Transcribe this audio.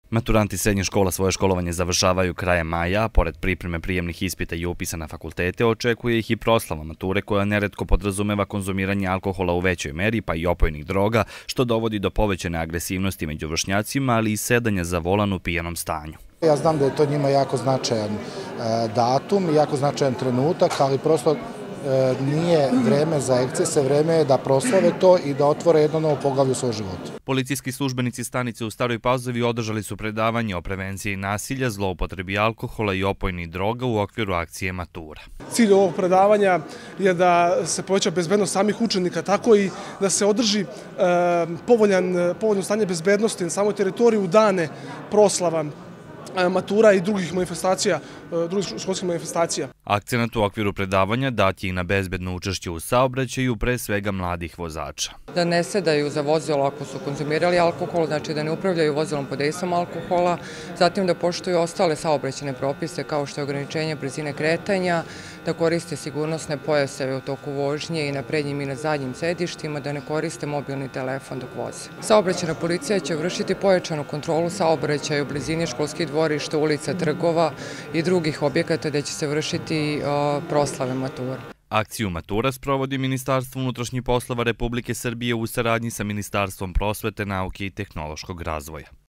Maturanti srednjih škola svoje školovanje završavaju krajem maja, a pored pripreme prijemnih ispita i upisa na fakultete, očekuje ih i proslava mature koja neretko podrazumeva konzumiranje alkohola u većoj meri, pa i opojnih droga, što dovodi do povećane agresivnosti među vršnjacima, ali i sedanja za volan u pijanom stanju. Ja znam da je to njima jako značajan datum, jako značajan trenutak, ali prosto nije vreme za ekscese, vreme je da proslave to i da otvore jedno novo poglavlje u svoj životu. Policijski službenici stanice u Staroj Pazovi održali su predavanje o prevenciji nasilja, zloupotrebi alkohola i opojnih droga u okviru akcije Matura. Cilj ovog predavanja je da se poveća bezbednost samih učenika, tako i da se održi povoljno stanje bezbednosti na samoj teritoriji u dane proslava matura i drugih školskih manifestacija. Akcenat u okviru predavanja dat je i na bezbedno učešće u saobraćaju, pre svega mladih vozača. Da ne sedaju za vozilo ako su konzumirali alkohol, znači da ne upravljaju vozilom pod dejstvom alkohola, zatim da poštuju ostale saobraćajne propise kao što je ograničenje brzine kretanja, da koriste sigurnosne pojaseve u toku vožnje i na prednjim i na zadnjim sedištima, da ne koriste mobilni telefon dok voze. Saobraćajna policija će vršiti pojačanu kontrolu saobraćaja u blizini školskih dvorišta, ulica, trgova i drugih objekata gde će se vršiti proslave matura. Akciju Matura sprovodi Ministarstvo unutrašnjih poslova Republike Srbije u saradnji sa Ministarstvom prosvete, nauke i tehnološkog razvoja.